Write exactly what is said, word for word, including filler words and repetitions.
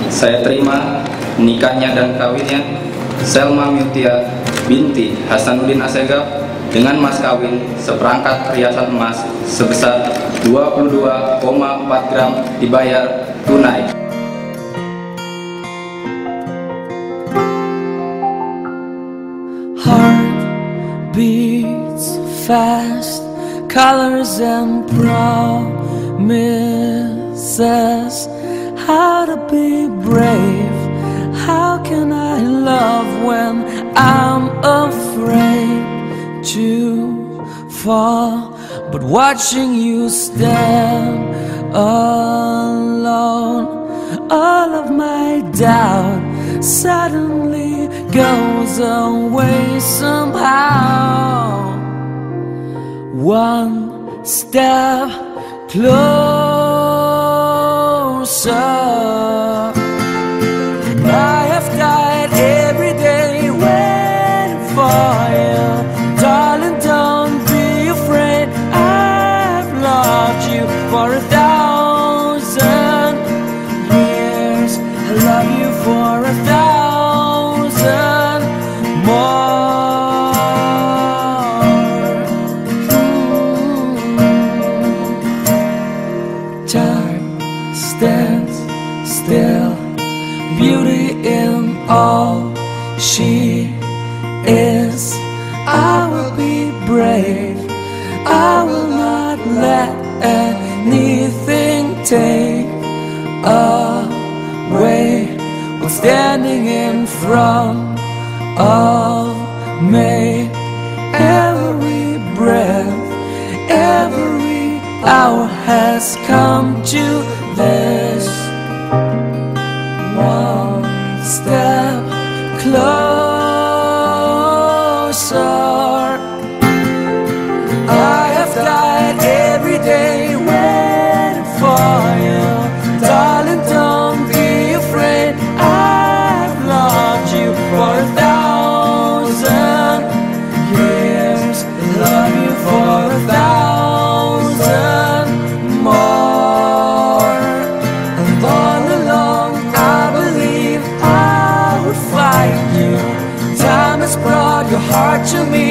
saya terima nikahnya dan kawinnya Selma Mutia binti Hasanuddin Assegaf dengan mas kawin seperangkat perhiasan emas sebesar dua puluh dua koma empat gram dibayar tunai. Heart beats fast, colors and promises. How to be brave? How can I love when I'm afraid to fall? But watching you stand alone, all of my doubt suddenly goes away somehow. One step closer. I have died every day waiting for you. Darling, don't be afraid. I've loved you for a thousand years. I love you for a thousand more. Mm. Time stands still, beauty in all she is. I will be brave, I will not let anything take away what's standing in front of me. Every breath, every hour has come to this. One step closer. I have died every day waiting for you. Darling, don't be afraid. I've loved you for a thousand years. Love you for a thousand more. And all along I believe I would find you. Time has brought your heart to me.